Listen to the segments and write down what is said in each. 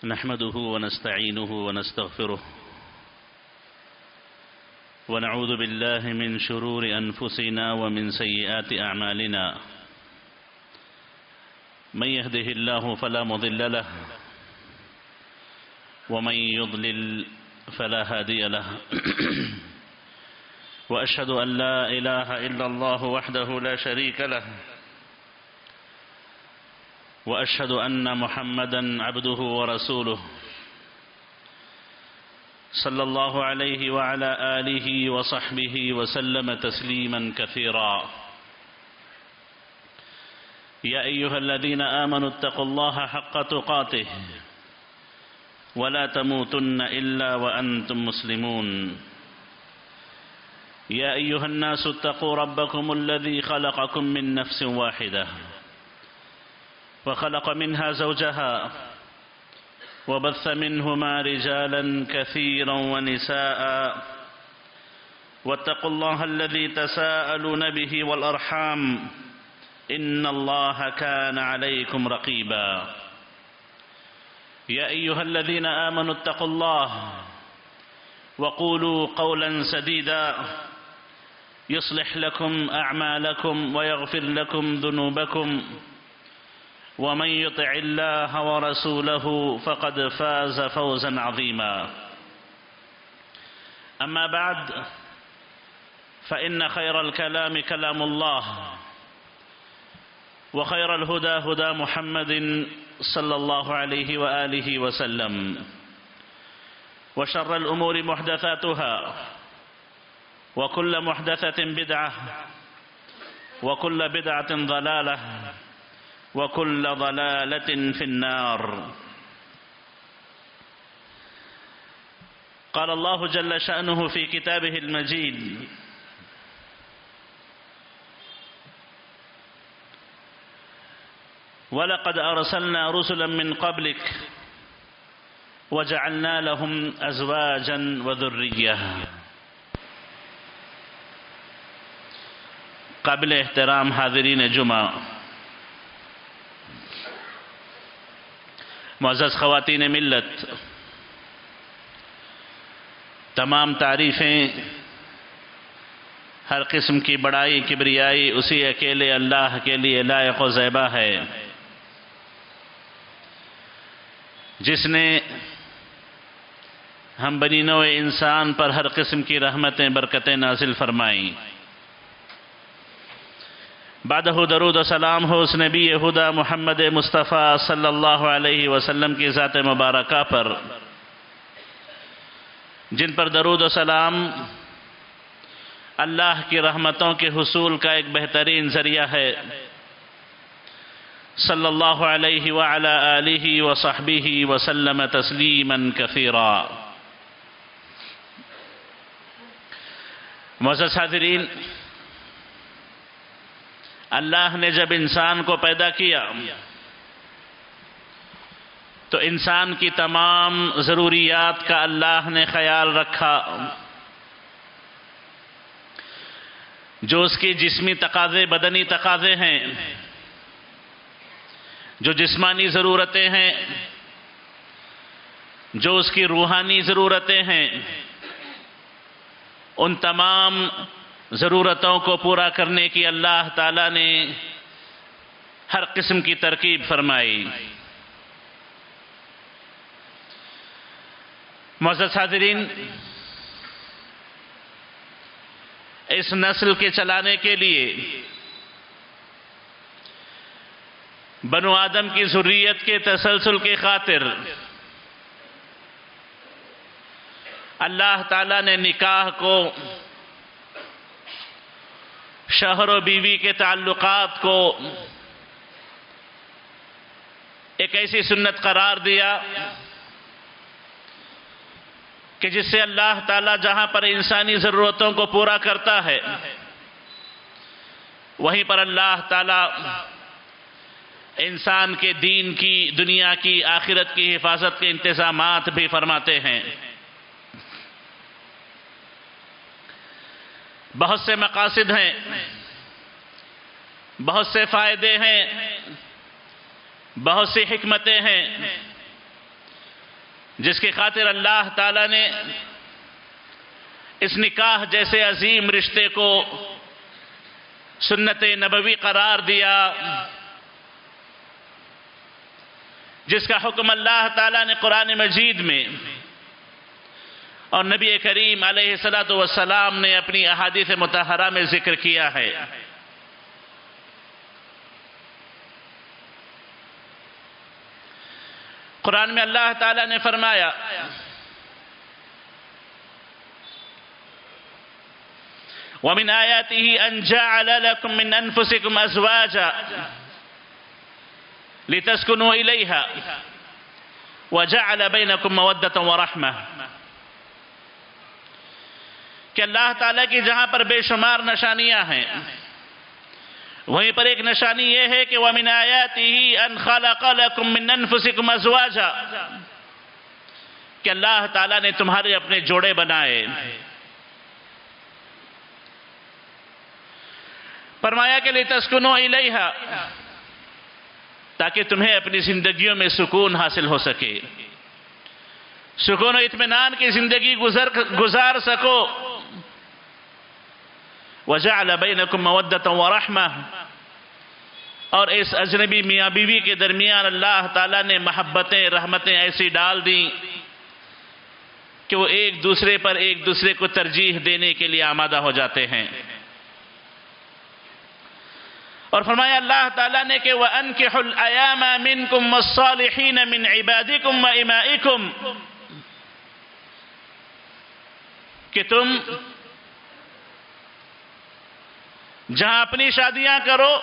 نحمده ونستعينه ونستغفره ونعوذ بالله من شرور أنفسنا ومن سيئات أعمالنا من يهده الله فلا مضل له ومن يضلل فلا هادي له وأشهد أن لا إله إلا الله وحده لا شريك له وأشهد أن محمدًا عبده ورسوله صلى الله عليه وعلى آله وصحبه وسلم تسليمًا كثيرا. يا أيها الذين آمنوا اتقوا الله حق تقاته ولا تموتن إلا وأنتم مسلمون. يا أيها الناس اتقوا ربكم الذي خلقكم من نفس واحدة وخلق منها زوجها وبث منهما رجالا كثيرا ونساء واتقوا الله الذي تساءلون به والأرحام إن الله كان عليكم رقيبا. يا أيها الذين آمنوا اتقوا الله وقولوا قولا سديدا يصلح لكم أعمالكم ويغفر لكم ذنوبكم ومن يطع الله ورسوله فقد فاز فوزا عظيما. أما بعد فإن خير الكلام كلام الله وخير الهدى هدى محمد صلى الله عليه وآله وسلم وشر الأمور محدثاتها وكل محدثة بدعة وكل بدعة ضلالة وكل ضلالة في النار. قال الله جل شأنه في كتابه المجيد: وَلَقَدْ أَرْسَلْنَا رُسُلًا مِّن قَبْلِكَ وَجَعَلْنَا لَهُمْ أَزْوَاجًا وَذُرِّيَّةً. قابل احترام حاضرین جمعہ، معزز خواتین ملت، تمام تعریفیں، ہر قسم کی بڑائی کبریائی اسی اکیلے اللہ کے لیے لائق و زیبا ہے، جس نے ہم بنی نوع انسان پر ہر قسم کی رحمتیں برکتیں نازل فرمائیں۔ بعدہ درود و سلام ہو اس نبی خدا محمد مصطفیٰ صلی اللہ علیہ وسلم کی ذات مبارکہ پر، جن پر درود و سلام اللہ کی رحمتوں کے حصول کا ایک بہترین ذریعہ ہے۔ صلی اللہ علیہ وعلا آلہ وصحبہ وسلم تسلیما کثیرا۔ معزز حاضرین، اللہ نے جب انسان کو پیدا کیا تو انسان کی تمام ضروریات کا اللہ نے خیال رکھا، جو اس کی جسمی تقاضے، بدنی تقاضے ہیں، جو جسمانی ضرورتیں ہیں، جو اس کی روحانی ضرورتیں ہیں، ان تمام ضرورتوں کو پورا کرنے کی اللہ تعالیٰ نے ہر قسم کی ترکیب فرمائی۔ معزز حاضرین، اس نسل کے چلانے کے لیے، بنو آدم کی ذریت کے تسلسل کی خاطر اللہ تعالیٰ نے نکاح کو، شوہر و بیوی کے تعلقات کو ایک ایسی سنت قرار دیا کہ جس سے اللہ تعالیٰ جہاں پر انسانی ضرورتوں کو پورا کرتا ہے، وہیں پر اللہ تعالیٰ انسان کے دین کی، دنیا کی، آخرت کی حفاظت کے انتظامات بھی فرماتے ہیں۔ بہت سے مقاصد ہیں، بہت سے فائدے ہیں، بہت سی حکمتیں ہیں، جس کی خاطر اللہ تعالیٰ نے اس نکاح جیسے عظیم رشتے کو سنت نبوی قرار دیا، جس کا حکم اللہ تعالیٰ نے قرآن مجید میں اور نبی کریم علیہ السلام نے اپنی احادیث مطہرہ میں ذکر کیا ہے۔ قرآن میں اللہ تعالیٰ نے فرمایا وَمِنْ آيَاتِهِ أَنْ جَعَلَ لَكُم مِّنْ أَنفُسِكُمْ أَزْوَاجًا لِتَسْكُنُوا إِلَيْهَا وَجَعَلَ بَيْنَكُم مَّوَدَّةً وَرَحْمَةً، کہ اللہ تعالیٰ کی جہاں پر بے شمار نشانیاں ہیں، وہیں پر ایک نشانی یہ ہے کہ وَمِنْ آيَاتِهِ أَنْ خَلَقَ لَكُم مِّنْ أَنفُسِكُمْ أَزْوَاجًا، کہ اللہ تعالیٰ نے تمہارے اپنے جوڑے بنائے۔ فرمایا کہ لِتَسْكُنُوا إِلَيْهَا، تاکہ تمہیں اپنی زندگیوں میں سکون حاصل ہو سکے، سکون و اطمینان کی زندگی گزار سکو۔ وَجَعَلَ بَيْنَكُمْ مَوَدَّةً وَرَحْمَةً، اور اس اجنبی میاں بیوی کے درمیان اللہ تعالیٰ نے محبتیں رحمتیں ایسی ڈال دیں کہ وہ ایک دوسرے پر ایک دوسرے کو ترجیح دینے کے لیے آمادہ ہو جاتے ہیں۔ اور فرمایا اللہ تعالیٰ نے کہ وَأَنْكِحُوا الْأَيَامَ مِنْكُمْ وَالصَّالِحِينَ مِنْ عِبَادِكُمْ وَإِمَائِكُمْ، کہ تم جہاں اپنی شادیاں کرو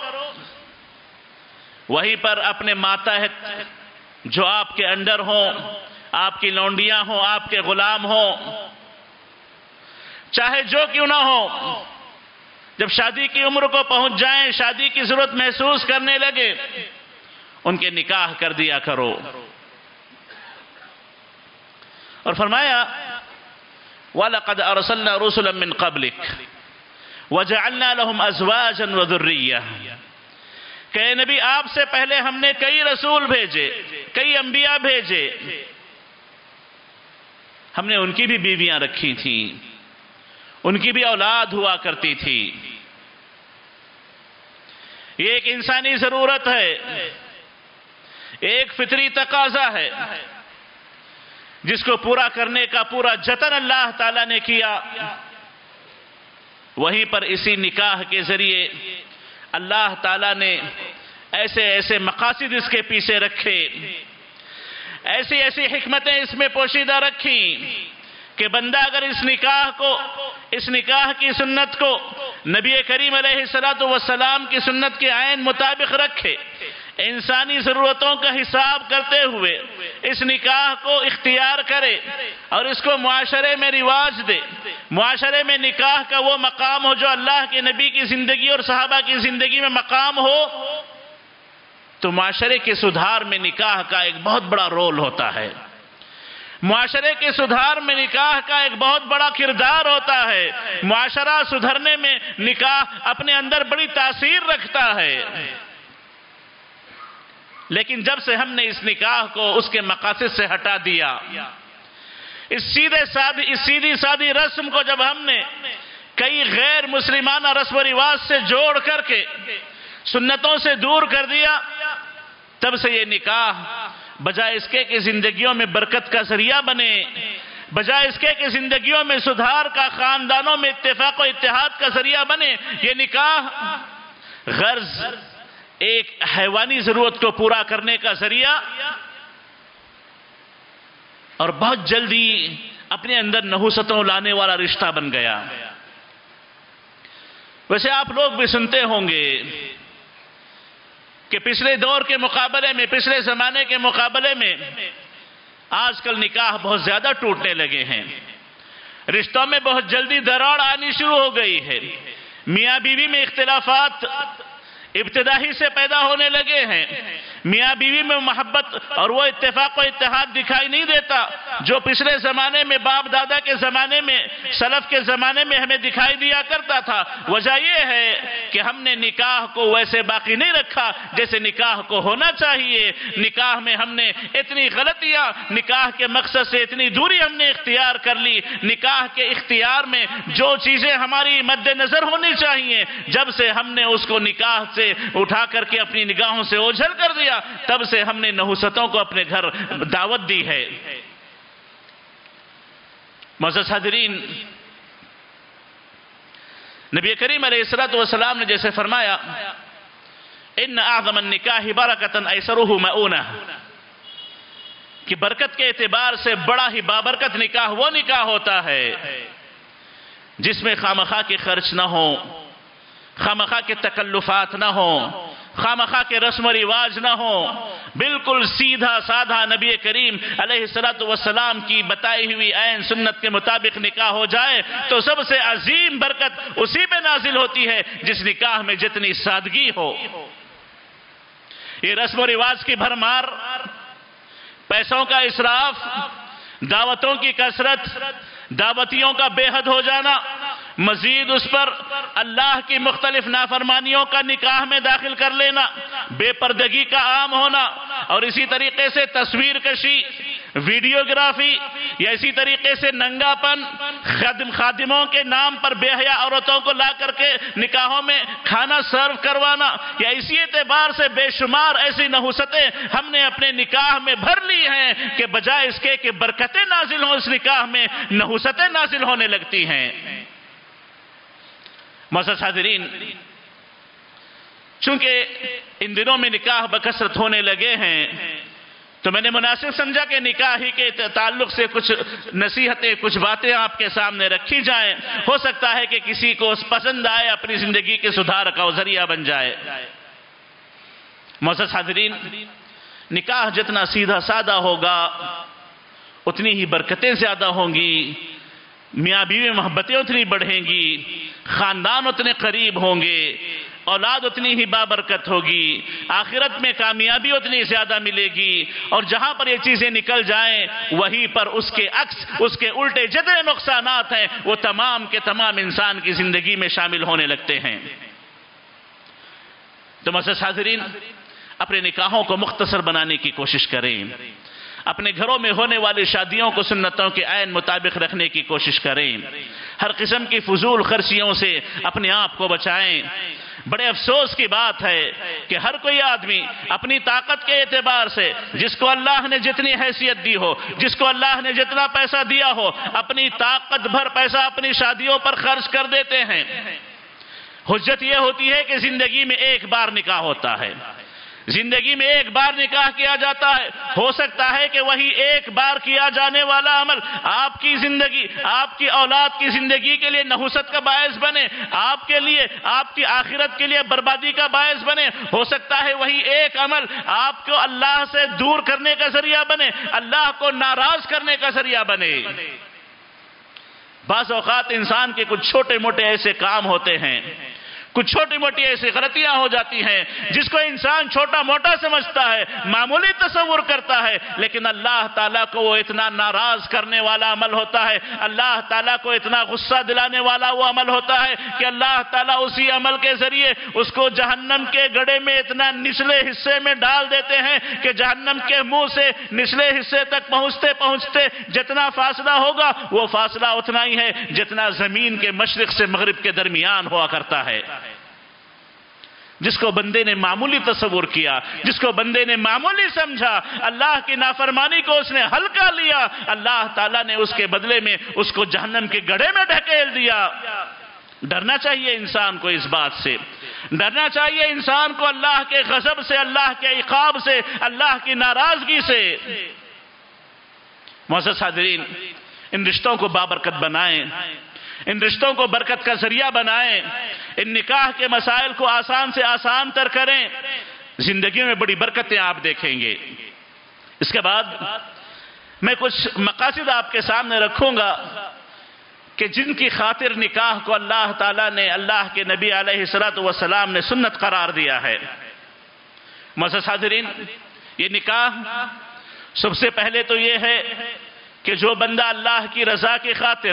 وہیں پر اپنے ماتحت جو آپ کے انڈر ہوں، آپ کی لونڈیاں ہوں، آپ کے غلام ہوں، چاہے جو کیوں نہ ہو، جب شادی کی عمر کو پہنچ جائیں، شادی کی ضرورت محسوس کرنے لگے، ان کے نکاح کر دیا کرو۔ اور فرمایا وَلَقَدْ أَرْسَلْنَا رُسُلًا مِّن قَبْلِكَ وَجَعَلْنَا لَهُمْ أَزْوَاجًا وَذُرِّيَّةً، کہ اے نبی آپ سے پہلے ہم نے کئی رسول بھیجے، کئی انبیاء بھیجے، ہم نے ان کی بھی بیویاں رکھی تھیں، ان کی بھی اولاد ہوا کرتی تھی۔ یہ ایک انسانی ضرورت ہے، ایک فطری تقاضا ہے، جس کو پورا کرنے کا پورا جتن اللہ تعالیٰ نے کیا۔ وہیں پر اسی نکاح کے ذریعے اللہ تعالیٰ نے ایسے ایسے مقاصد اس کے پیچھے رکھے، ایسی ایسی حکمتیں اس میں پوشیدہ رکھی کہ بندہ اگر اس نکاح کی سنت کو نبی کریم علیہ السلام کی سنت کے عین مطابق رکھے، انسانی ضرورتوں کا حساب کرتے ہوئے اس نکاح کو اختیار کرے اور اس کو معاشرے میں رواج دے، معاشرے میں نکاح کا وہ مقام ہو جو اللہ کے نبی کی زندگی اور صحابہ کی زندگی میں مقام ہو، تو معاشرے کے سدھار میں نکاح کا ایک بہت بڑا رول ہوتا ہے، معاشرے کے سدھار میں نکاح کا ایک بہت بڑا کردار ہوتا ہے، معاشرہ سدھرنے میں نکاح اپنے اندر بڑی تاثیر رکھتا ہے۔ لیکن جب سے ہم نے اس نکاح کو اس کے مقاصد سے ہٹا دیا، اس سیدھی سادی رسم کو جب ہم نے کئی غیر مسلمانہ رسم و رواج سے جوڑ کر کے سنتوں سے دور کر دیا، تب سے یہ نکاح بجائے اس کے کہ زندگیوں میں برکت کا ذریعہ بنے، بجائے اس کے کہ زندگیوں میں سدھار کا، خاندانوں میں اتفاق و اتحاد کا ذریعہ بنے، یہ نکاح غرض ایک حیوانی ضرورت کو پورا کرنے کا ذریعہ اور بہت جلدی اپنے اندر نحوستوں لانے والا رشتہ بن گیا۔ ویسے آپ لوگ بھی سنتے ہوں گے کہ پچھلے دور کے مقابلے میں، پچھلے زمانے کے مقابلے میں آج کل نکاح بہت زیادہ ٹوٹنے لگے ہیں، رشتوں میں بہت جلدی دراڑ آنی شروع ہو گئی ہے، میاں بیوی میں اختلافات ابتدائی سے پیدا ہونے لگے ہیں، میاں بیوی میں محبت اور وہ اتفاق و اتحاد دکھائی نہیں دیتا جو پچھلے زمانے میں باپ دادا کے زمانے میں سلف کے زمانے میں ہمیں دکھائی دیا کرتا تھا۔ وجہ یہ ہے کہ ہم نے نکاح کو ویسے باقی نہیں رکھا جیسے نکاح کو ہونا چاہیے۔ نکاح میں ہم نے اتنی غلطیاں، نکاح کے مقصد سے اتنی دوری ہم نے اختیار کر لی۔ نکاح کے اختیار میں جو چیزیں ہماری مد نظر ہونی چاہیے، جب سے ہم نے اس کو نکاح سے اٹھا کر کے اپنی نگاہوں سے اوجھل کر دیا، تب سے ہم نے نحوستوں کو اپنے گھر دعوت دی ہے۔ معزز حاضرین، نبی کریم علیہ السلام نے جیسے فرمایا ان اعظم النکاح برکۃ ایسرہ مؤونہ، کہ برکت کے اعتبار سے بڑا ہی بابرکت نکاح وہ نکاح ہوتا ہے جس میں خامخواہ کے خرچ نہ ہو، خامخواہ کے تکلفات نہ ہو، خامخواہ کے رسم و رواج نہ ہو، بالکل سیدھا سادھا نبی کریم علیہ السلام کی بتائی ہوئی عین سنت کے مطابق نکاح ہو جائے تو سب سے عظیم برکت اسی پہ نازل ہوتی ہے جس نکاح میں جتنی سادگی ہو۔ یہ رسم و رواج کی بھرمار، پیسوں کا اسراف، دعوتوں کی کثرت، دعوتیوں کا بے حد ہو جانا، مزید اس پر اللہ کی مختلف نافرمانیوں کا نکاح میں داخل کر لینا، بے پردگی کا عام ہونا، اور اسی طریقے سے تصویر کشی، ویڈیوگرافی، یا اسی طریقے سے ننگا پن، خادموں کے نام پر بے حیا عورتوں کو لا کر کے نکاحوں میں کھانا سرو کروانا، یا اسی اعتبار سے بے شمار ایسی نحوستیں ہم نے اپنے نکاح میں بھر لی ہیں کہ بجائے اس کے کہ برکتیں نازل ہوں اس نکاح میں، نحوستیں نازل ہونے لگتی ہیں۔ معزز حاضرین، چونکہ ان دنوں میں نکاح بکثرت ہونے لگے ہیں تو میں نے مناسب سمجھا کہ نکاح ہی کے تعلق سے کچھ نصیحتیں، کچھ باتیں آپ کے سامنے رکھی جائیں، ہو سکتا ہے کہ کسی کو پسند آئے، اپنی زندگی کے سدھار کا ذریعہ بن جائے۔ معزز حاضرین، نکاح جتنا سیدھا سادہ ہوگا اتنی ہی برکتیں زیادہ ہوں گی، میاں بیوی محبتیں اتنی بڑھیں گی، خاندان اتنے قریب ہوں گے، اولاد اتنی ہی بابرکت ہوگی، آخرت میں کامیابی اتنی زیادہ ملے گی، اور جہاں پر یہ چیزیں نکل جائیں وہیں پر اس کے عکس، اس کے الٹے جتنے نقصانات ہیں وہ تمام کے تمام انسان کی زندگی میں شامل ہونے لگتے ہیں۔ تو معزز حاضرین، اپنے نکاحوں کو مختصر بنانے کی کوشش کریں، اپنے گھروں میں ہونے والی شادیوں کو سنتوں کے عین مطابق رکھنے کی کوشش کریں، ہر قسم کی فضول خرچیوں سے اپنے آپ کو بچائیں۔ بڑے افسوس کی بات ہے کہ ہر کوئی آدمی اپنی طاقت کے اعتبار سے، جس کو اللہ نے جتنی حیثیت دی ہو، جس کو اللہ نے جتنا پیسہ دیا ہو، اپنی طاقت بھر پیسہ اپنی شادیوں پر خرچ کر دیتے ہیں۔ حجت یہ ہوتی ہے کہ زندگی میں ایک بار نکاح ہوتا ہے، زندگی میں ایک بار نکاح کیا جاتا ہے، ہو سکتا ہے کہ وہی ایک بار کیا جانے والا عمل آپ کی زندگی، آپ کی اولاد کی زندگی کے لیے نحوست کا باعث بنے، آپ کے لیے، آپ کی آخرت کے لیے بربادی کا باعث بنے۔ ہو سکتا ہے وہی ایک عمل آپ کو اللہ سے دور کرنے کا ذریعہ بنے، اللہ کو ناراض کرنے کا ذریعہ بنے۔ بعض اوقات انسان کے کچھ چھوٹے موٹے ایسے کام ہوتے ہیں، کچھ چھوٹی موٹی ایسی غلطیاں ہو جاتی ہیں جس کو انسان چھوٹا موٹا سمجھتا ہے، معمولی تصور کرتا ہے، لیکن اللہ تعالیٰ کو وہ اتنا ناراض کرنے والا عمل ہوتا ہے، اللہ تعالیٰ کو اتنا غصہ دلانے والا وہ عمل ہوتا ہے کہ اللہ تعالیٰ اسی عمل کے ذریعے اس کو جہنم کے گڑھے میں اتنا نچلے حصے میں ڈال دیتے ہیں کہ جہنم کے منہ سے نچلے حصے تک پہنچتے پہنچتے جتنا فاصلہ ہوگا وہ فاصلہ اتنا ہی ہے جتنا زمین کے مشرق سے مغرب کے درمیان ہوا کرتا ہے۔ جس کو بندے نے معمولی تصور کیا، جس کو بندے نے معمولی سمجھا، اللہ کی نافرمانی کو اس نے ہلکا لیا، اللہ تعالیٰ نے اس کے بدلے میں اس کو جہنم کے گڑھے میں ڈھکیل دیا۔ ڈرنا چاہیے انسان کو اس بات سے، ڈرنا چاہیے انسان کو اللہ کے غضب سے، اللہ کے عقاب سے، اللہ کی ناراضگی سے۔ معزز حاضرین، ان رشتوں کو بابرکت بنائیں، ان رشتوں کو برکت کا ذریعہ بنائیں، ان نکاح کے مسائل کو آسان سے آسان تر کریں، زندگی میں بڑی برکتیں آپ دیکھیں گے۔ اس کے بعد میں کچھ مقاصد آپ کے سامنے رکھوں گا کہ جن کی خاطر نکاح کو اللہ تعالیٰ نے، اللہ کے نبی علیہ السلام نے سنت قرار دیا ہے۔ معزز حاضرین، یہ نکاح سب سے پہلے تو یہ ہے کہ جو بندہ اللہ کی رضا کی خاطر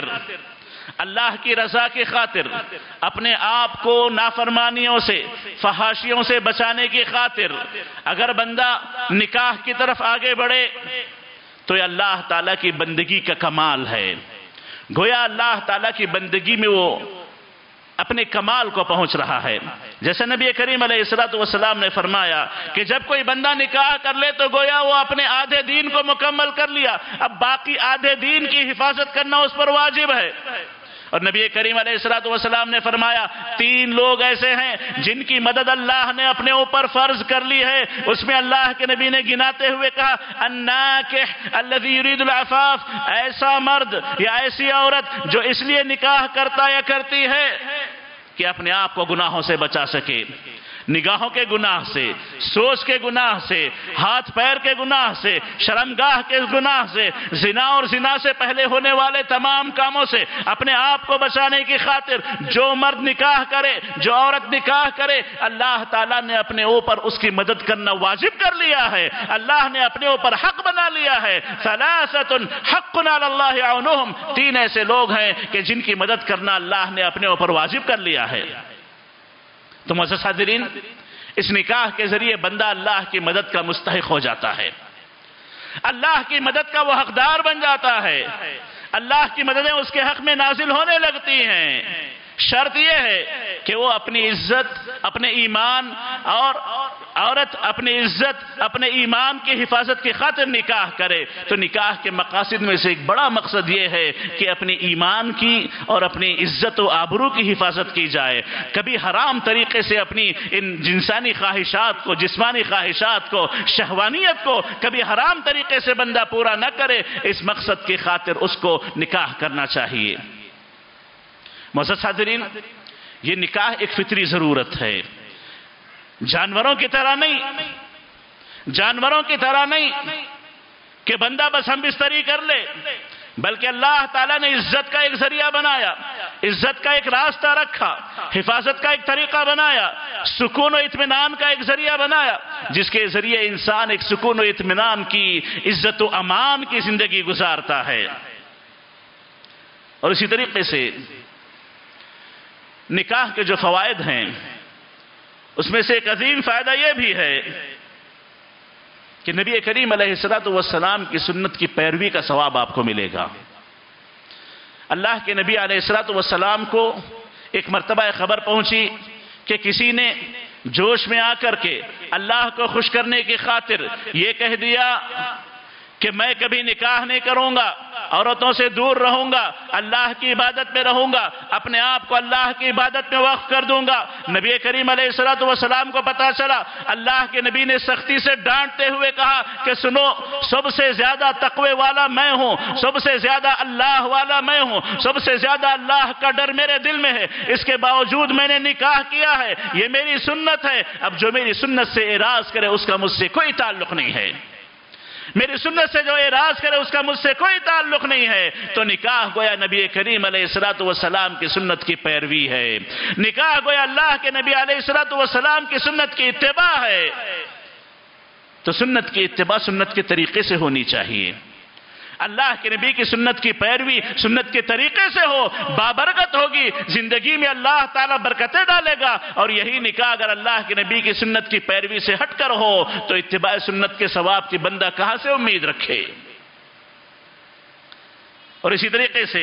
اپنے آپ کو نافرمانیوں سے، فحاشیوں سے بچانے کی خاطر اگر بندہ نکاح کی طرف آگے بڑھے تو یہ اللہ تعالیٰ کی بندگی کا کمال ہے. گویا اللہ تعالیٰ کی بندگی میں وہ اپنے کمال کو پہنچ رہا ہے. جیسے نبی کریم علیہ السلام نے فرمایا کہ جب کوئی بندہ نکاح کر لے تو گویا وہ اپنے آدھے دین کو مکمل کر لیا، اب باقی آدھے دین کی حفاظت کرنا اس پر واجب ہے. اور نبی کریم علیہ السلام نے فرمایا 3 لوگ ایسے ہیں جن کی مدد اللہ نے اپنے اوپر فرض کر لی ہے. اس میں اللہ کے نبی نے گناتے ہوئے کہا الناکح الذی یرید العفاف، ایسا مرد یا ایسی عورت جو اس لیے نکاح کرتا یا کرتی ہے کہ اپنے آپ کو گناہوں سے بچا سکے، نگاہوں کے گناہ سے، سوچ کے گناہ سے، ہاتھ پیر کے گناہ سے، شرمگاہ کے گناہ سے، زنا اور زنا سے پہلے ہونے والے تمام کاموں سے اپنے آپ کو بچانے کی خاطر جو مرد نکاح کرے، جو عورت نکاح کرے، اللہ تعالیٰ نے اپنے اوپر اس کی مدد کرنا واجب کر لیا ہے، اللہ نے اپنے اوپر حق بنا لیا ہے. ثلاثۃ حق علی اللہ عونہم، 3 ایسے لوگ ہیں کہ جن کی مدد کرنا اللہ نے اپنے اوپر واجب کر لیا ہے. تو معزز حاضرین، اس نکاح کے ذریعے بندہ اللہ کی مدد کا مستحق ہو جاتا ہے، اللہ کی مدد کا وہ حقدار بن جاتا ہے، اللہ کی مددیں اس کے حق میں نازل ہونے لگتی ہیں. شرط یہ ہے کہ وہ اپنی عزت، اپنے ایمان، اور عورت اپنی عزت، اپنے ایمان کی حفاظت کی خاطر نکاح کرے. تو نکاح کے مقاصد میں سے ایک بڑا مقصد یہ ہے کہ اپنی ایمان کی اور اپنی عزت و آبرو کی حفاظت کی جائے. کبھی حرام طریقے سے اپنی ان جنسانی خواہشات کو، جسمانی خواہشات کو، شہوانیت کو کبھی حرام طریقے سے بندہ پورا نہ کرے. اس مقصد کی خاطر اس کو نکاح کرنا چاہیے. معزز حاضرین، یہ نکاح ایک فطری ضرورت ہے، جانوروں کی طرح نہیں کہ بندہ بس ہم بستری کر لے، بلکہ اللہ تعالیٰ نے عزت کا ایک ذریعہ بنایا، عزت کا ایک راستہ رکھا، حفاظت کا ایک طریقہ بنایا، سکون و اطمینان کا ایک ذریعہ بنایا، جس کے ذریعے انسان ایک سکون و اطمینان کی، عزت و امان کی زندگی گزارتا ہے. اور اسی طریقے سے نکاح کے جو فوائد ہیں اس میں سے ایک عظیم فائدہ یہ بھی ہے کہ نبی کریم علیہ السلام کی سنت کی پیروی کا ثواب آپ کو ملے گا. اللہ کے نبی علیہ السلام کو ایک مرتبہ خبر پہنچی کہ کسی نے جوش میں آ کر کے اللہ کو خوش کرنے کی خاطر یہ کہہ دیا کہ میں کبھی نکاح نہیں کروں گا، عورتوں سے دور رہوں گا، اللہ کی عبادت میں رہوں گا، اپنے آپ کو اللہ کی عبادت میں وقف کر دوں گا. نبی کریم علیہ السلام کو پتا چلا، اللہ کے نبی نے سختی سے ڈانٹتے ہوئے کہا کہ سنو، سب سے زیادہ تقوی والا میں ہوں، سب سے زیادہ اللہ والا میں ہوں، سب سے زیادہ اللہ کا ڈر میرے دل میں ہے، اس کے باوجود میں نے نکاح کیا ہے، یہ میری سنت ہے. اب جو میری سنت سے اعراض کرے اس کا مجھ سے کوئی تعلق نہیں ہے، میری سنت سے جو اعراض کرے اس کا مجھ سے کوئی تعلق نہیں ہے. تو نکاح گویا نبی کریم علیہ السلام کی سنت کی پیروی ہے، نکاح گویا اللہ کے نبی علیہ السلام کی سنت کی اتباع ہے. تو سنت کی اتباع سنت کے طریقے سے ہونی چاہیے. اللہ کے نبی کی سنت کی پیروی سنت کے طریقے سے ہو، بابرکت ہوگی، زندگی میں اللہ تعالیٰ برکتیں ڈالے گا. اور یہی نکاح اگر اللہ کے نبی کی سنت کی پیروی سے ہٹ کر ہو تو اتباع سنت کے ثواب کی بندہ کہاں سے امید رکھے. اور اسی طریقے سے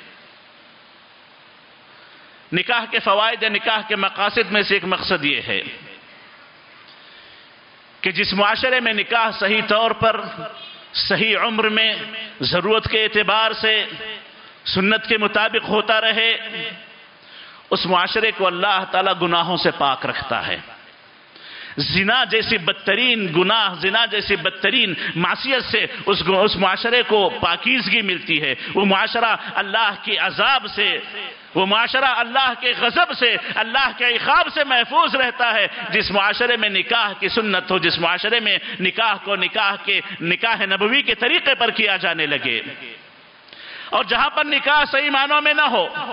نکاح کے فوائد یا نکاح کے مقاصد میں سے ایک مقصد یہ ہے کہ جس معاشرے میں نکاح صحیح طور پر، صحیح عمر میں، ضرورت کے اعتبار سے سنت کے مطابق ہوتا رہے، اس معاشرے کو اللہ تعالیٰ گناہوں سے پاک رکھتا ہے. زنا جیسی بدترین گناہ، زنا جیسی بدترین معصیت سے اس معاشرے کو پاکیزگی ملتی ہے. وہ معاشرہ اللہ کے عذاب سے، وہ معاشرہ اللہ کے غضب سے، اللہ کے عقاب سے محفوظ رہتا ہے. جس معاشرے میں نکاح کی سنت ہو، جس معاشرے میں نکاح کو نکاح نبوی کے طریقے پر کیا جانے لگے، اور جہاں پر نکاح صحیح معنوں میں نہ ہو،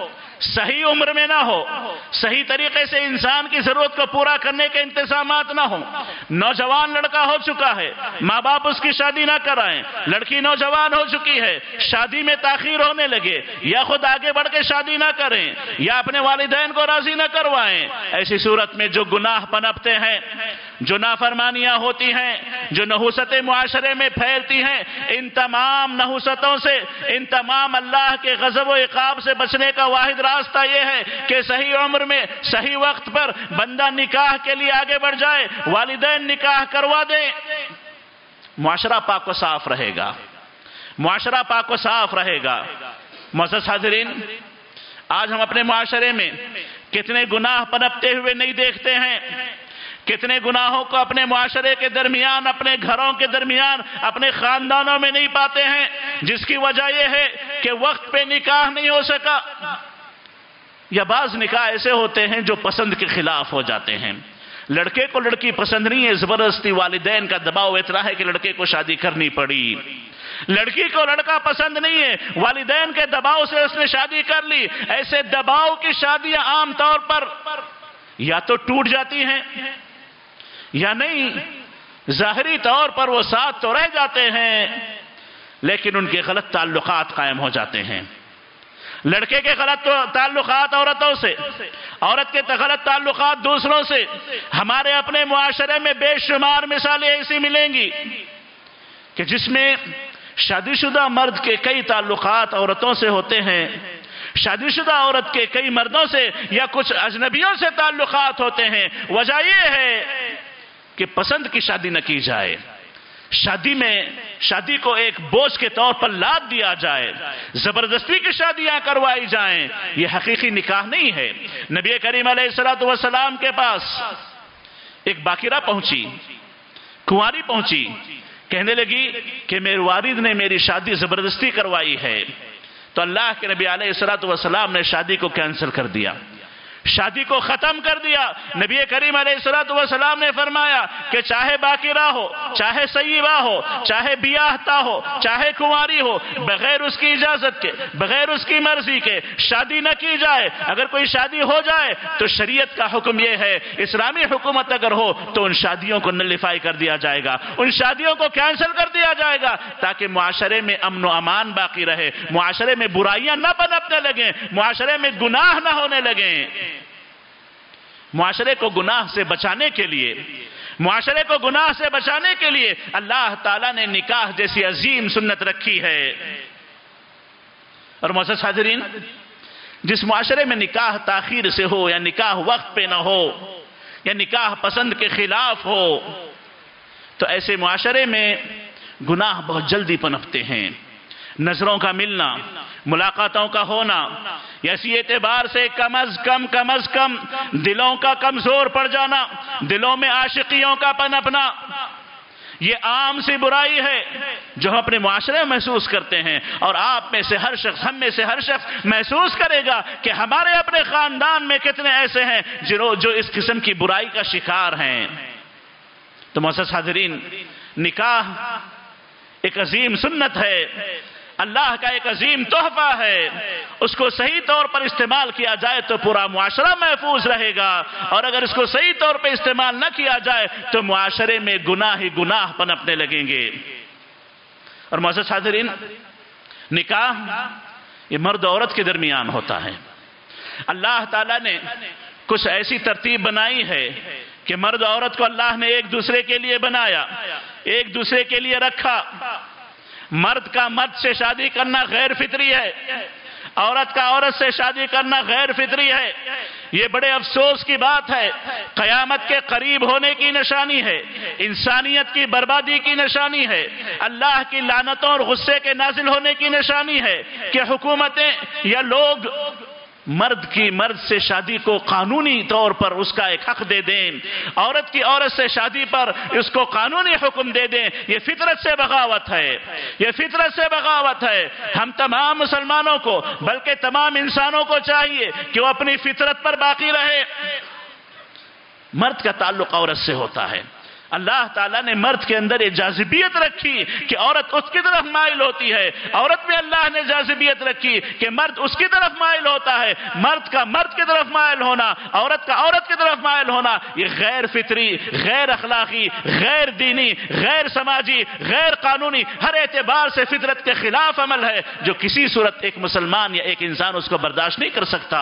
صحیح عمر میں نہ ہو، صحیح طریقے سے انسان کی ضرورت کو پورا کرنے کے انتظامات نہ ہوں، نوجوان لڑکا ہو چکا ہے، ماں باپ اس کی شادی نہ کرائیں، لڑکی نوجوان ہو چکی ہے، شادی میں تاخیر ہونے لگے، یا خود آگے بڑھ کے شادی نہ کریں، یا اپنے والدین کو راضی نہ کروائیں، ایسی صورت میں جو گناہ پنپتے ہیں، جو نافرمانیاں ہوتی ہیں، جو نحوستیں معاشرے میں پھیلتی ہیں، ان تمام نحوستوں سے، ان تمام اللہ کے غضب و عقاب سے بچنے کا واحد راستہ یہ ہے کہ صحیح عمر میں صحیح وقت پر بندہ نکاح کے لیے آگے بڑھ جائے، والدین نکاح کروا دیں، معاشرہ پاک و صاف رہے گا، معاشرہ پاک و صاف رہے گا۔ معزز حاضرین، آج ہم اپنے معاشرے میں کتنے گناہ پنپتے ہوئے نہیں دیکھتے ہیں، کتنے گناہوں کو اپنے معاشرے کے درمیان، اپنے گھروں کے درمیان، اپنے خاندانوں میں نہیں پاتے ہیں، جس کی وجہ یہ ہے کہ وقت پہ نکاح نہیں ہو سکا، یا بعض نکاح ایسے ہوتے ہیں جو پسند کے خلاف ہو جاتے ہیں۔ لڑکے کو لڑکی پسند نہیں ہے، زبردستی والدین کا دباؤ اتنا ہے کہ لڑکے کو شادی کرنی پڑی، لڑکی کو لڑکا پسند نہیں ہے، والدین کے دباؤ سے اس نے شادی کر لی۔ ایسے دباؤ کی شادیاں عام طور پر یا تو ٹوٹ جاتی ہیں یا نہیں، ظاہری طور پر وہ ساتھ تو رہ جاتے ہیں لیکن ان کے غلط تعلقات قائم ہو جاتے ہیں۔ لڑکے کے غلط تعلقات عورتوں سے، عورت کے غلط تعلقات دوسروں سے، ہمارے اپنے معاشرے میں بے شمار مثالیں ایسی ملیں گی کہ جس میں شادی شدہ مرد کے کئی تعلقات عورتوں سے ہوتے ہیں، شادی شدہ عورت کے کئی مردوں سے یا کچھ اجنبیوں سے تعلقات ہوتے ہیں۔ وجہ یہ ہے کہ پسند کی شادی نہ کی جائے، شادی کو ایک بوجھ کے طور پر لاد دیا جائے، زبردستی کی شادیاں کروائی جائیں، یہ حقیقی نکاح نہیں ہے۔ نبی کریم علیہ السلام کے پاس ایک باکرہ پہنچی، کنواری پہنچی، کہنے لگی کہ میرے والد نے میری شادی زبردستی کروائی ہے، تو اللہ کے نبی علیہ السلام نے شادی کو کینسل کر دیا، شادی کو ختم کر دیا۔ نبی کریم علیہ السلام نے فرمایا کہ چاہے باکرہ ہو، چاہے سیبہ ہو، چاہے بیاہتا ہو، چاہے کنواری ہو، بغیر اس کی اجازت کے، بغیر اس کی مرضی کے شادی نہ کی جائے۔ اگر کوئی شادی ہو جائے تو شریعت کا حکم یہ ہے، اسلامی حکومت اگر ہو تو ان شادیوں کو نلیفائی کر دیا جائے گا، ان شادیوں کو کینسل کر دیا جائے گا، تاکہ معاشرے میں امن و امان باقی رہے، معاشرے میں برائیاں نہ پنپنے لگیں، معاشرے میں گناہ نہ ہونے لگیں۔ معاشرے کو گناہ سے بچانے کے لیے، معاشرے کو گناہ سے بچانے کے لیے اللہ تعالیٰ نے نکاح جیسی عظیم سنت رکھی ہے۔ اور معزز حاضرین، جس معاشرے میں نکاح تاخیر سے ہو، یا نکاح وقت پہ نہ ہو، یا نکاح پسند کے خلاف ہو، تو ایسے معاشرے میں گناہ بہت جلدی پنپتے ہیں۔ نظروں کا ملنا، ملاقاتوں کا ہونا، اسی اعتبار سے کم از کم دلوں کا کمزور پڑ جانا، دلوں میں عاشقیوں کا پنپنا، یہ عام سی برائی ہے جو ہم اپنے معاشرے میں محسوس کرتے ہیں، اور آپ میں سے ہر شخص، ہم میں سے ہر شخص محسوس کرے گا کہ ہمارے اپنے خاندان میں کتنے ایسے ہیں جو اس قسم کی برائی کا شکار ہیں۔ تو معزز حاضرین، نکاح ایک عظیم سنت ہے، اللہ کا ایک عظیم تحفہ ہے، اس کو صحیح طور پر استعمال کیا جائے تو پورا معاشرہ محفوظ رہے گا، اور اگر اس کو صحیح طور پر استعمال نہ کیا جائے تو معاشرے میں گناہ ہی گناہ پنپنے لگیں گے۔ اور معزز حاضرین، نکاح یہ مرد و عورت کے درمیان ہوتا ہے۔ اللہ تعالیٰ نے کچھ ایسی ترتیب بنائی ہے کہ مرد و عورت کو اللہ نے ایک دوسرے کے لیے بنایا، ایک دوسرے کے لیے رکھا۔ مرد کا مرد سے شادی کرنا غیر فطری ہے، عورت کا عورت سے شادی کرنا غیر فطری ہے۔ یہ بڑے افسوس کی بات ہے، قیامت کے قریب ہونے کی نشانی ہے، انسانیت کی بربادی کی نشانی ہے، اللہ کی لعنتوں اور غصے کے نازل ہونے کی نشانی ہے کہ حکومتیں یا لوگ مرد سے شادی کو قانونی طور پر اس کا ایک حق دے دیں، عورت کی عورت سے شادی پر اس کو قانونی حکم دے دیں۔ یہ فطرت سے بغاوت ہے، یہ فطرت سے بغاوت ہے۔ ہم تمام مسلمانوں کو، بلکہ تمام انسانوں کو چاہیے کہ وہ اپنی فطرت پر باقی رہے۔ مرد کا تعلق عورت سے ہوتا ہے، اللہ تعالیٰ نے مرد کے اندر یہ جاذبیت رکھی کہ عورت اس کی طرف مائل ہوتی ہے، عورت میں اللہ نے جاذبیت رکھی کہ مرد اس کی طرف مائل ہوتا ہے۔ مرد کا مرد کی طرف مائل ہونا، عورت کا عورت کی طرف مائل ہونا، یہ غیر فطری، غیر اخلاقی، غیر دینی، غیر سماجی، غیر قانونی، ہر اعتبار سے فطرت کے خلاف عمل ہے، جو کسی صورت ایک مسلمان یا ایک انسان اس کو برداشت نہیں کر سکتا۔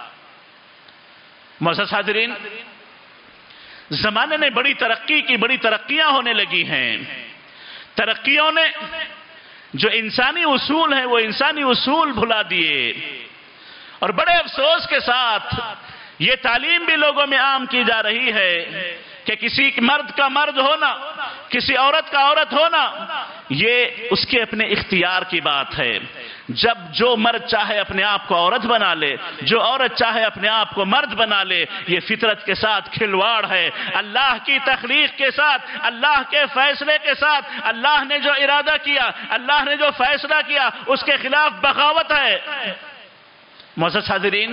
معزز حاضرین، زمانے نے بڑی ترقی کی، بڑی ترقیاں ہونے لگی ہیں۔ ترقیوں نے جو انسانی اصول ہیں وہ انسانی اصول بھلا دیے، اور بڑے افسوس کے ساتھ یہ تعلیم بھی لوگوں میں عام کی جا رہی ہے کہ کسی مرد کا مرد ہونا، کسی عورت کا عورت ہونا، یہ اس کے اپنے اختیار کی بات ہے۔ جب جو مرد چاہے اپنے آپ کو عورت بنا لے، جو عورت چاہے اپنے آپ کو مرد بنا لے، یہ فطرت کے ساتھ کھلواڑ ہے، اللہ کی تخلیق کے ساتھ، اللہ کے فیصلے کے ساتھ۔ اللہ نے جو ارادہ کیا، اللہ نے جو فیصلہ کیا، اس کے خلاف بغاوت ہے۔ معزز حاضرین،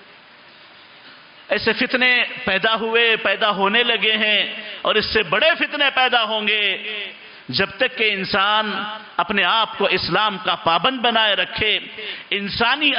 ایسے فتنے پیدا ہوئے، پیدا ہونے لگے ہیں، اور اس سے بڑے فتنے پیدا ہوں گے جب تک کہ انسان اپنے آپ کو اسلام کا پابند بنائے رکھے، انسانی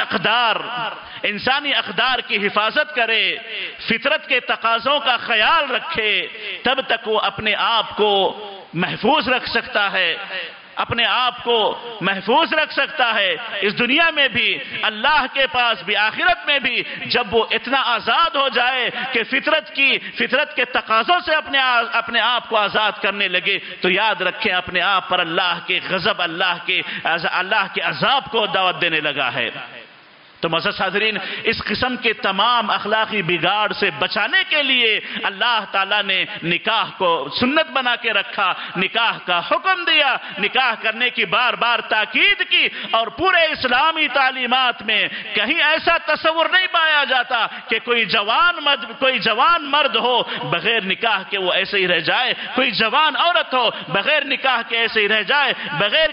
اقدار کی حفاظت کرے، فطرت کے تقاضوں کا خیال رکھے، تب تک وہ اپنے آپ کو محفوظ رکھ سکتا ہے، اپنے آپ کو محفوظ رکھ سکتا ہے، اس دنیا میں بھی، اللہ کے پاس بھی، آخرت میں بھی۔ جب وہ اتنا آزاد ہو جائے کہ فطرت کے تقاضوں سے اپنے آپ کو آزاد کرنے لگے، تو یاد رکھیں اپنے آپ پر اللہ کے غضب، اللہ کے عذاب کو دعوت دینے لگا ہے۔ تو معزز حاضرین، اس قسم کے تمام اخلاقی بگاڑ سے بچانے کے لیے اللہ تعالیٰ نے نکاح کو سنت بنا کے رکھا، نکاح کا حکم دیا، نکاح کرنے کی بار بار تاکید کی، اور پورے اسلامی تعلیمات میں کہیں ایسا تصور نہیں پایا جاتا کہ کوئی جوان مرد ہو بغیر نکاح کے وہ ایسے ہی رہ جائے، کوئی جوان عورت ہو بغیر نکاح کے ایسے ہی رہ جائے، بغیر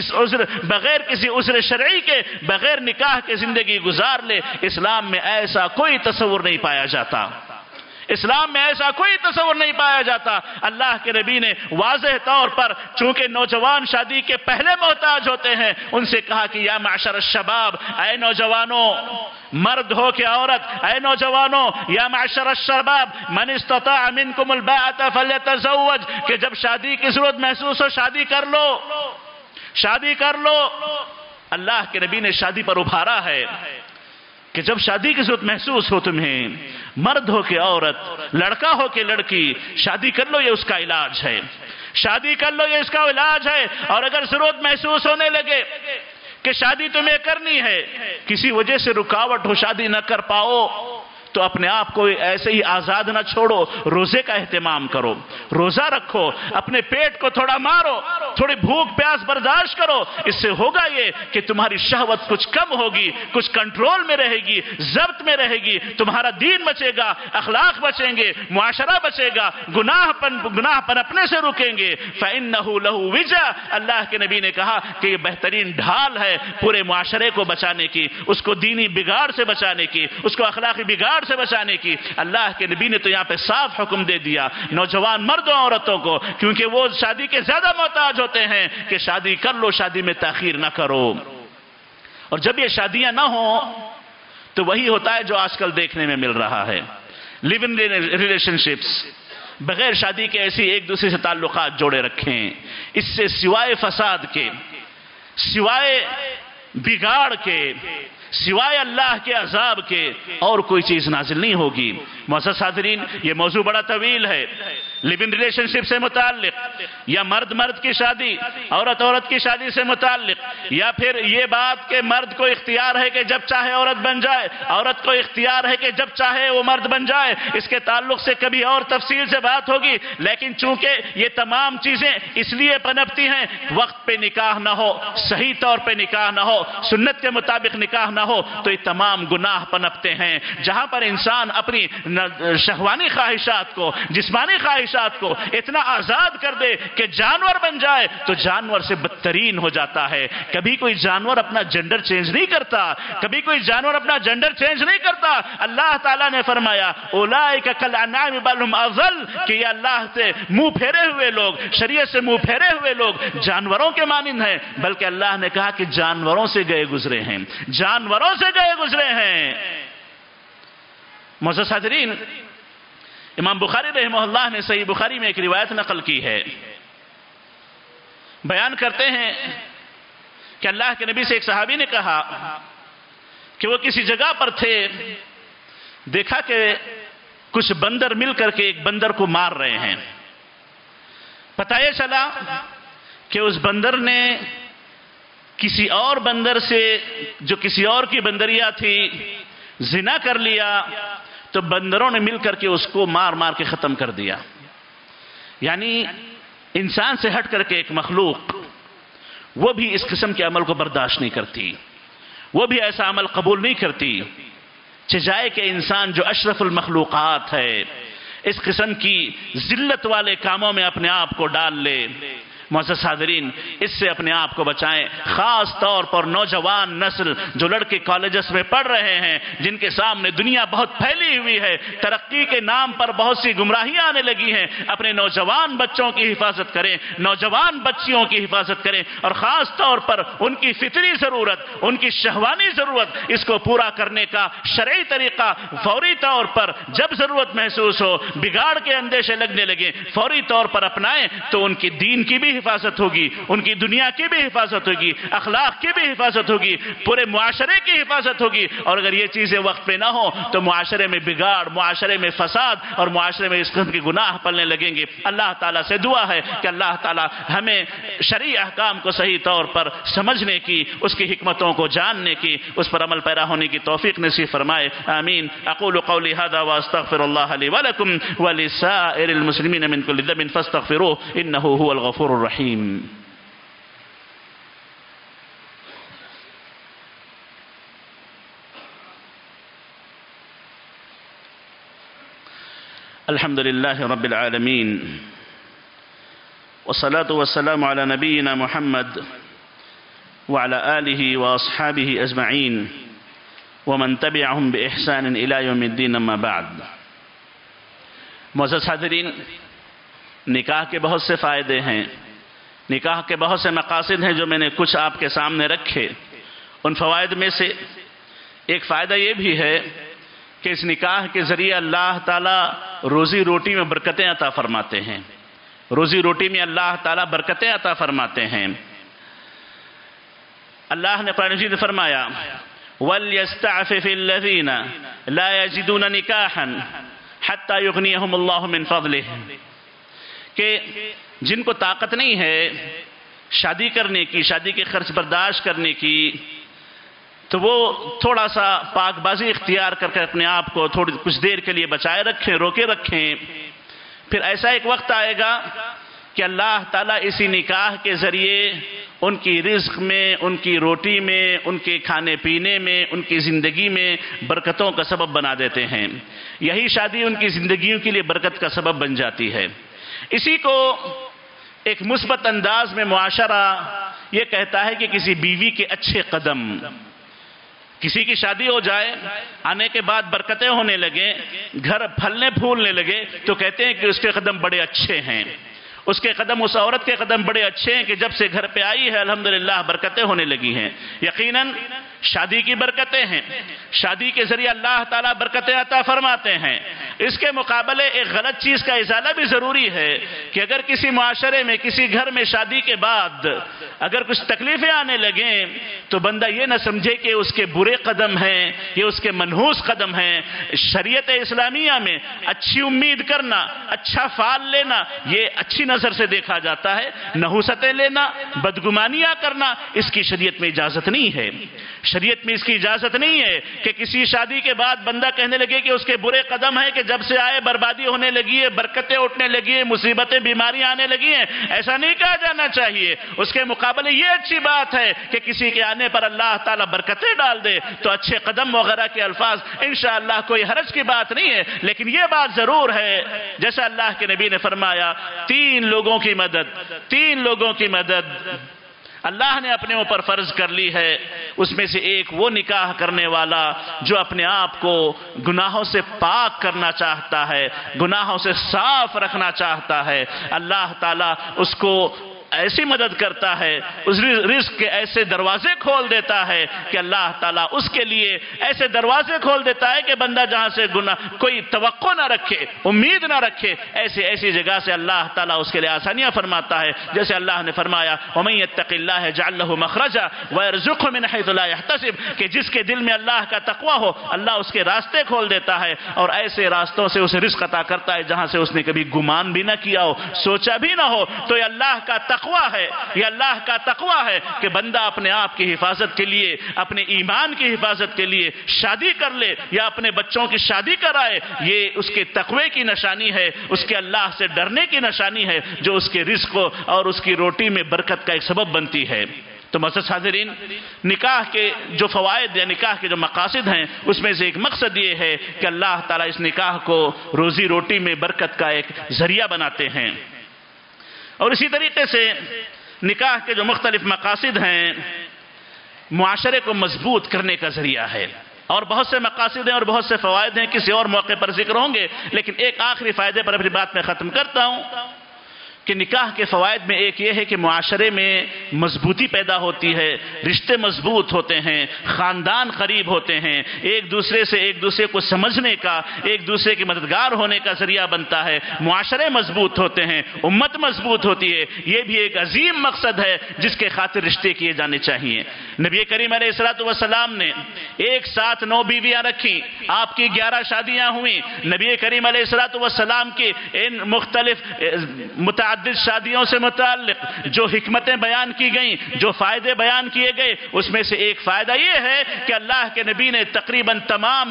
کسی عذر شرعی کے، بغیر نکاح کے زندگی گزار لے۔ اسلام میں ایسا کوئی تصور نہیں پایا جاتا، اسلام میں ایسا کوئی تصور نہیں پایا جاتا۔ اللہ کے نبی نے واضح طور پر، چونکہ نوجوان شادی کے پہلے محتاج ہوتے ہیں، ان سے کہا کہ یا معشر الشباب، اے نوجوانوں، مرد ہو کہ عورت، اے نوجوانوں، یا معشر الشباب من استطاع منکم الباءۃ فلیتزوج، کہ جب شادی کی ضرورت محسوس ہو شادی کر لو، شادی کر لو۔ اللہ کے نبی نے شادی پر ابھارا ہے کہ جب شادی کی ضرورت محسوس ہو تمہیں، مرد ہو کہ عورت، لڑکا ہو کہ لڑکی، شادی کر لو، یہ اس کا علاج ہے، شادی کر لو، یہ اس کا علاج ہے۔ اور اگر ضرورت محسوس ہونے لگے کہ شادی تمہیں کرنی ہے، کسی وجہ سے رکاوٹ ہو، شادی نہ کر پاؤ، تو اپنے آپ کو ایسے ہی آزاد نہ چھوڑو، روزے کا اہتمام کرو، روزہ رکھو، اپنے پیٹ کو تھوڑا مارو، تھوڑی بھوک پیاس برداشت کرو۔ اس سے ہوگا یہ کہ تمہاری شہوت کچھ کم ہوگی، کچھ کنٹرول میں رہے گی، ضبط میں رہے گی، تمہارا دین بچے گا، اخلاق بچیں گے، معاشرہ بچے گا، گناہ پر اپنے سے رکیں گے۔ فَإِنَّهُ لَهُ وِجَا، اللہ کے نبی نے کہا کہ یہ بہترین ڈھال ہے پورے معاشرے کو بچانے کی، اس کو دینی بگاڑ سے بچانے کی، اس کو اخلاقی بگاڑ سے بچانے کی۔ اللہ کے نبی نے تو یہاں پہ صاف حکم دے دیا نوجوان مردوں عورتوں کو، کیونکہ وہ شادی کے زیادہ محتاج ہوتے ہیں، کہ شادی کر لو، شادی میں تاخیر نہ کرو۔ اور جب یہ شادیاں نہ ہوں تو وہی ہوتا ہے جو آج کل دیکھنے میں مل رہا ہے، لیو ان ریلیشن شپس، بغیر شادی کے ایسی ایک دوسرے سے تعلقات جوڑے رکھیں۔ اس سے سوائے فساد کے، سوائے بگاڑ کے، سوائے اللہ کے عذاب کے اور کوئی چیز نازل نہیں ہوگی۔ معزز حاضرین، یہ موضوع بڑا طویل ہے، لیو ان ریلیشن شپ سے متعلق، یا مرد کی شادی، عورت کی شادی سے متعلق، یا پھر یہ بات کہ مرد کو اختیار ہے کہ جب چاہے عورت بن جائے، عورت کو اختیار ہے کہ جب چاہے وہ مرد بن جائے۔ اس کے تعلق سے کبھی اور تفصیل سے بات ہوگی، لیکن چونکہ یہ تمام چیزیں اس لیے پنپتی ہیں، وقت پہ نکاح نہ ہو، صحیح طور پہ نکاح نہ ہو، سنت کے مطابق نکاح نہ ہو تو یہ تمام گناہ پنپتے ہیں۔ جہاں پر انسان اپنی شہوانی خواہشات کو، جسمانی خواہشات کو اتنا آزاد کر دے کہ جانور بن جائے تو جانور سے بدترین ہو جاتا ہے۔ کبھی کوئی جانور اپنا جنڈر چینج نہیں کرتا، کبھی کوئی جانور اپنا جنڈر چینج نہیں کرتا۔ اللہ تعالیٰ نے فرمایا اولئک کالانعام بل هم اضل، کہ یہ اللہ سے منہ پھیرے ہوئے لوگ، شریعت سے منہ پھیرے ہوئے لوگ جانوروں کے مانند ہیں، بلکہ اللہ نے کہا کہ جانوروں سے گئے گزرے ہیں، جانوروں سے گئے گزرے ہیں۔ معزز حاضرین، امام بخاری رحمہ اللہ نے صحیح بخاری میں ایک روایت نقل کی ہے، بیان کرتے ہیں کہ اللہ کے نبی سے ایک صحابی نے کہا کہ وہ کسی جگہ پر تھے، دیکھا کہ کچھ بندر مل کر کے ایک بندر کو مار رہے ہیں۔ پتہ یہ چلا کہ اس بندر نے کسی اور بندر سے، جو کسی اور کی بندریا تھی، زنا کر لیا، تو بندروں نے مل کر کے اس کو مار مار کے ختم کر دیا۔ یعنی انسان سے ہٹ کر کے ایک مخلوق، وہ بھی اس قسم کے عمل کو برداشت نہیں کرتی، وہ بھی ایسا عمل قبول نہیں کرتی، چاہے کہ انسان جو اشرف المخلوقات ہے اس قسم کی ذلت والے کاموں میں اپنے آپ کو ڈال لے۔ معزز حاضرین، اس سے اپنے آپ کو بچائیں، خاص طور پر نوجوان نسل جو لڑکے کالجز میں پڑھ رہے ہیں، جن کے سامنے دنیا بہت پھیلی ہوئی ہے، ترقی کے نام پر بہت سی گمراہیاں آنے لگی ہیں۔ اپنے نوجوان بچوں کی حفاظت کریں، نوجوان بچیوں کی حفاظت کریں، اور خاص طور پر ان کی فطری ضرورت، ان کی شہوانی ضرورت، اس کو پورا کرنے کا شرعی طریقہ فوری طور پر جب ضرورت محسوس ہو، بگاڑ کے اندیشے لگنے لگے، فوری طور پر اپنائیں تو ان کی دین کی بھی حفاظت ہوگی، ان کی دنیا کی بھی حفاظت ہوگی، اخلاق کی بھی حفاظت ہوگی، پورے معاشرے کی حفاظت ہوگی۔ اور اگر یہ چیزیں وقت پہ نہ ہو تو معاشرے میں بگاڑ، معاشرے میں فساد اور معاشرے میں اس قسم کی گناہ پلنے لگیں گے۔ اللہ تعالیٰ سے دعا ہے کہ اللہ تعالیٰ ہمیں شرعی احکام کو صحیح طور پر سمجھنے کی، اس کی حکمتوں کو جاننے کی، اس پر عمل پیرا ہونے کی توفیق نصیب فرمائے۔ آمین۔ اقول قولی هذا واستغفر الله لي ولكم ولسائر المسلمين من كل ذنب فاستغفروه انه هو الغفور الرحيم۔ الحمد لله رب العالمين، والصلاة والسلام على نبينا محمد وعلى آله وأصحابه أجمعين ومن تبعهم بإحسان إلى يوم الدين أما بعد۔ معزز حاضرین، نکاح کے بہت سے فائدے ہیں، نکاح کے بہت سے مقاصد ہیں جو میں نے کچھ آپ کے سامنے رکھے۔ ان فوائد میں سے ایک فائدہ یہ بھی ہے کہ اس نکاح کے ذریعے اللہ تعالیٰ روزی روٹی میں برکتیں عطا فرماتے ہیں، روزی روٹی میں اللہ تعالیٰ برکتیں عطا فرماتے ہیں۔ اللہ نے قرآن مجید میں فرمایا وَلْيَسْتَعْفِفِ الَّذِينَ لَا يَجِدُونَ نِكَاحًا حَتَّى يُغْنِيَهُمُ اللَّهُ مِنْ فَضْلِهِ، کہ جن کو طاقت نہیں ہے شادی کرنے کی، شادی کے خرچ برداشت کرنے کی، تو وہ تھوڑا سا پاک بازی اختیار کر کے اپنے آپ کو کچھ دیر کے لیے بچائے رکھیں، روکے رکھیں۔ پھر ایسا ایک وقت آئے گا کہ اللہ تعالیٰ اسی نکاح کے ذریعے ان کی رزق میں، ان کی روٹی میں، ان کے کھانے پینے میں، ان کی زندگی میں برکتوں کا سبب بنا دیتے ہیں۔ یہی شادی ان کی زندگیوں کے لیے برکت کا سبب بن جاتی ہے۔ اسی کو ایک مثبت انداز میں معاشرہ یہ کہتا ہے کہ کسی بیوی کے اچھے قدم، کسی کی شادی ہو جائے، آنے کے بعد برکتیں ہونے لگیں، گھر پھلنے پھولنے لگے، تو کہتے ہیں کہ اس کے قدم بڑے اچھے ہیں، اس کے قدم، اس عورت کے قدم بڑے اچھے ہیں کہ جب سے گھر پہ آئی ہے الحمدللہ برکتیں ہونے لگی ہیں۔ یقیناً شادی کی برکتیں ہیں، شادی کے ذریعے اللہ تعالیٰ برکتیں عطا فرماتے ہیں۔ اس کے مقابلے ایک غلط چیز کا ازالہ بھی ضروری ہے کہ اگر کسی معاشرے میں، کسی گھر میں شادی کے بعد اگر کچھ تکلیفیں آنے لگیں تو بندہ یہ نہ سمجھے کہ اس کے برے قدم ہیں، یہ اس کے منحوس قدم ہیں۔ شریعت اسلامیہ میں اچھی امید کرنا، اچھا فال لینا، یہ اچھی نہ نظر سے دیکھا جاتا ہے، نحوستیں لینا، بدگمانیاں کرنا، اس کی شریعت میں اجازت نہیں ہے۔ شریعت میں اس کی اجازت نہیں ہے کہ کسی شادی کے بعد بندہ کہنے لگے کہ اس کے برے قدم ہیں کہ جب سے آئے بربادی ہونے لگی ہے، برکتیں اٹھنے لگی ہیں، مصیبتیں بیماریاں آنے لگی ہیں۔ ایسا نہیں کہا جانا چاہیے۔ اس کے مقابلے یہ اچھی بات ہے کہ کسی کے آنے پر اللہ تعالیٰ برکتیں ڈال دے تو اچھے قدم وغیرہ کے الفاظ انشاءاللہ کوئی حرج کی بات نہیں ہے، لیکن یہ بات ضرور ہے جیسا اللہ کے نبی نے فرمایا، تین لوگوں کی مدد اللہ نے اپنے اوپر فرض کر لی ہے۔ اس میں سے ایک وہ نکاح کرنے والا جو اپنے آپ کو گناہوں سے پاک کرنا چاہتا ہے، گناہوں سے صاف رکھنا چاہتا ہے، اللہ تعالیٰ اس کو ایسی مدد کرتا ہے، اس رزق کے ایسے دروازے کھول دیتا ہے کہ اللہ تعالیٰ اس کے لیے ایسے دروازے کھول دیتا ہے کہ بندہ جہاں سے کوئی توقع نہ رکھے، امید نہ رکھے، ایسی جگہ سے اللہ تعالیٰ اس کے لیے آسانیاں فرماتا ہے۔ جیسے اللہ نے فرمایا وَمَن يَتَّقِ اللَّهَ يَجْعَل لَّهُ مَخْرَجًا وَيَرْزُقْهُ مِنْ حَيْثُ لَا يَحْتَسِبُ، کہ جس کے دل میں اللہ کا تقوی ہو اللہ اس کے راستے کھول دیتا ہے اور ایسے راستوں سے اسے رزق عطا کرتا ہے جہاں سے اس نے کبھی گمان بھی نہ کیا ہو، سوچا بھی نہ ہو۔ تو یہ اللہ کا تقوی ہے، یہ اللہ کا تقوی ہے کہ بندہ اپنے آپ کی حفاظت کے لیے، اپنے ایمان کی حفاظت کے لیے شادی کر لے یا اپنے بچوں کی شادی کرائے، یہ اس کے تقوی کی نشانی ہے، اس کے اللہ سے ڈرنے کی نشانی ہے جو اس کے رزق اور اس کی روٹی میں برکت کا ایک سبب بنتی ہے۔ تو معزز حاضرین، نکاح کے جو فوائد یا نکاح کے جو مقاصد ہیں اس میں سے ایک مقصد یہ ہے کہ اللہ تعالیٰ اس نکاح کو روزی روٹی میں برکت کا ایک ذریعہ بناتے ہیں، اور اسی طریقے سے نکاح کے جو مختلف مقاصد ہیں معاشرے کو مضبوط کرنے کا ذریعہ ہے، اور بہت سے مقاصد ہیں اور بہت سے فوائد ہیں، کسی اور موقع پر ذکر ہوں گے، لیکن ایک آخری فائدے پر اپنی بات میں ختم کرتا ہوں کہ نکاح کے فوائد میں ایک یہ ہے کہ معاشرے میں مضبوطی پیدا ہوتی ہے، رشتے مضبوط ہوتے ہیں، خاندان قریب ہوتے ہیں، ایک دوسرے کو سمجھنے کا، ایک دوسرے کے مددگار ہونے کا ذریعہ بنتا ہے، معاشرے مضبوط ہوتے ہیں، امت مضبوط ہوتی ہے۔ یہ بھی ایک عظیم مقصد ہے جس کے خاطر رشتے کیے جانے چاہیے۔ نبی کریم علیہ السلام نے ایک ساتھ 9 بیویاں رکھی، آپ کی 11 شادیاں ہوئیں۔ نبی کریم علیہ السلام کی ان مختلف متعدد شادیوں سے متعلق جو حکمتیں بیان کی گئیں، جو فائدے بیان کیے گئے، اس میں سے ایک فائدہ یہ ہے کہ اللہ کے نبی نے تقریباً تمام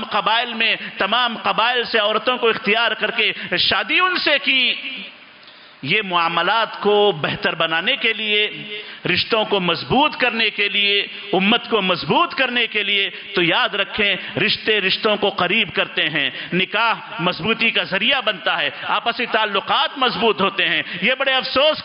قبائل سے عورتوں کو اختیار کر کے شادی ان سے کی۔ یہ معاملات کو بہتر بنانے کے لیے، رشتوں کو مضبوط کرنے کے لیے، امت کو مضبوط کرنے کے لیے، تو یاد رکھیں رشتوں کو قریب کرتے ہیں، نکاح مضبوطی کا ذریعہ بنتا ہے، آپسی تعلقات مضبوط ہوتے ہیں۔ یہ بڑے افسوس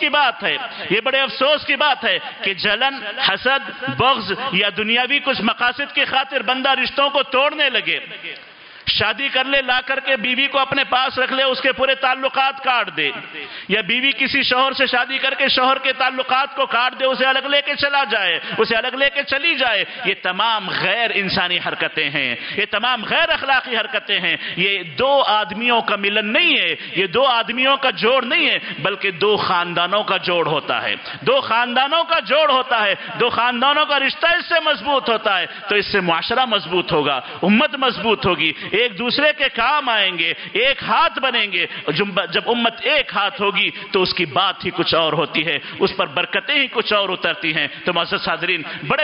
کی بات ہے کہ جلن، حسد، بغض یا دنیاوی کچھ مقاصد کی خاطر بندہ رشتوں کو توڑنے لگے، شادی کر لے، لا کر کے بیوی کو اپنے پاس رکھ لے، اس کے پورے تعلقات کاٹ دے، یا بیوی کسی شوہر سے شادی کر کے شوہر کے تعلقات کو کاٹ دے، اسے الگ لے کے چلا جائے، اسے الگ لے کے چلی جائے۔ یہ تمام غیر انسانی حرکتیں ہیں، یہ تمام غیر اخلاقی حرکتیں ہیں۔ یہ 2 آدمیوں کا ملن نہیں ہے، یہ 2 آدمیوں کا جوڑ نہیں ہے، بلکہ 2 خاندانوں کا جوڑ ہوتا ہے، 2 خاندانوں کا جوڑ ہوتا ہے، 2 خاندانوں کا رشتہ اس سے مضبوط ہوتا ہے تو اس سے معاشرہ مضبوط ہوگا، امت مضبوط ہوگی، ایک دوسرے کے کام آئیں گے، ایک ہاتھ بنیں گے۔ جب امت ایک ہاتھ ہوگی تو اس کی بات ہی کچھ اور ہوتی ہے، اس پر برکتیں ہی کچھ اور اترتی ہیں۔ تو معزز حاضرین، بڑے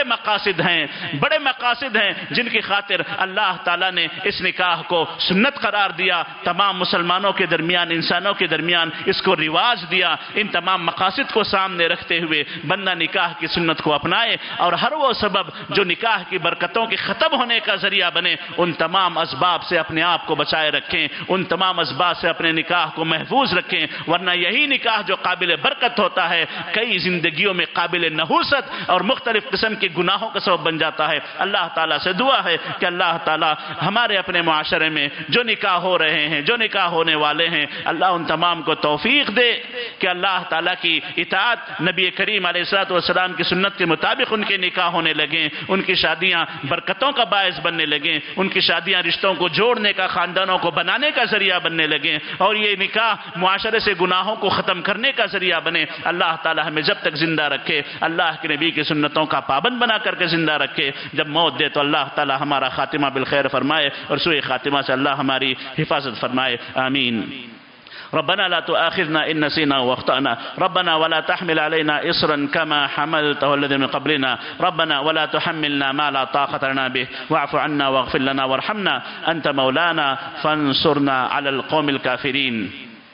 مقاصد ہیں جن کی خاطر اللہ تعالیٰ نے اس نکاح کو سنت قرار دیا، تمام مسلمانوں کے درمیان، انسانوں کے درمیان اس کو رواج دیا۔ ان تمام مقاصد کو سامنے رکھتے ہوئے بندہ نکاح کی سنت کو اپنائے اور ہر وہ سبب جو نکاح کی برکتوں کے ختم ہونے کا ذریعہ بنے، ان تمام اسباب سے اپنے آپ کو بچائے رکھیں، ان تمام اسباب سے اپنے نکاح کو محفوظ رکھیں، ورنہ یہی نکاح جو قابل برکت ہوتا ہے کئی زندگیوں میں قابل نحوست اور مختلف قسم کے گناہوں کا سبب بن جاتا ہے۔ اللہ تعالیٰ سے دعا ہے کہ اللہ تعالیٰ ہمارے اپنے معاشرے میں جو نکاح ہو رہے ہیں، جو نکاح ہونے والے ہیں، اللہ ان تمام کو توفیق دے کہ اللہ تعالیٰ کی اطاعت، نبی کریم علیہ السلام کی سنت کے مطابق ان کے نکاح ہونے لگیں، ان کی شادیاں برکتوں کا باعث بننے لگیں، ان کی شادیاں رشتوں کو جوڑنے کا، خاندانوں کو بنانے کا ذریعہ بننے لگیں، اور یہ نکاح معاشرے سے گناہوں کو ختم کرنے کا ذریعہ بنے۔ اللہ تعالیٰ ہمیں جب تک زندہ رکھے، اللہ کے نبی کی سنتوں کا پابند بنا کر کے زندہ رکھے، جب موت دے تو اللہ تعالیٰ ہمارا خاتمہ بالخیر فرمائے اور سوء خاتمہ سے اللہ ہماری حفاظت فرمائے، آمین۔ ربنا لا تؤاخذنا إن نسينا واخطأنا ربنا ولا تحمل علينا إصرا كما حملته الذين من قبلنا ربنا ولا تحملنا ما لا طاقة لنا به واعف عنا واغفر لنا وارحمنا أنت مولانا فانصرنا على القوم الكافرين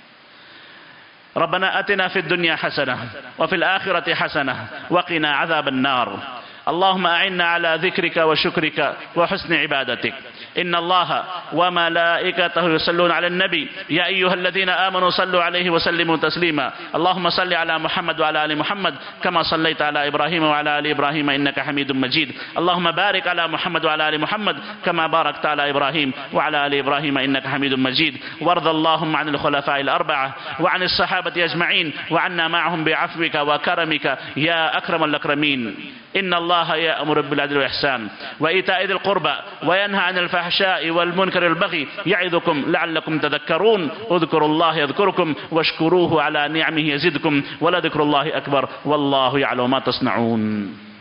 ربنا آتنا في الدنيا حسنة وفي الآخرة حسنة وقنا عذاب النار اللهم أعنا على ذكرك وشكرك وحسن عبادتك إن الله وملائكته يصلون على النبي يا أيها الذين آمنوا صلوا عليه وسلموا تسليما اللهم صل على محمد وعلى آل محمد كما صليت على إبراهيم وعلى آل إبراهيم إنك حميد مجيد اللهم بارك على محمد وعلى آل محمد كما باركت على إبراهيم وعلى آل إبراهيم إنك حميد مجيد وارض اللهم عن الخلفاء الأربعة وعن الصحابة أجمعين وعنا معهم بعفوك وكرمك يا أكرم الأكرمين إن الله يأمر بالعدل والإحسان وإيتاء ذي القربى وينهى عن الفحشاء والمنكر والبغي يعظكم لعلكم تذكرون اذكروا الله يذكركم واشكروه على نعمه يزدكم ولذكر الله أكبر والله يعلم ما تصنعون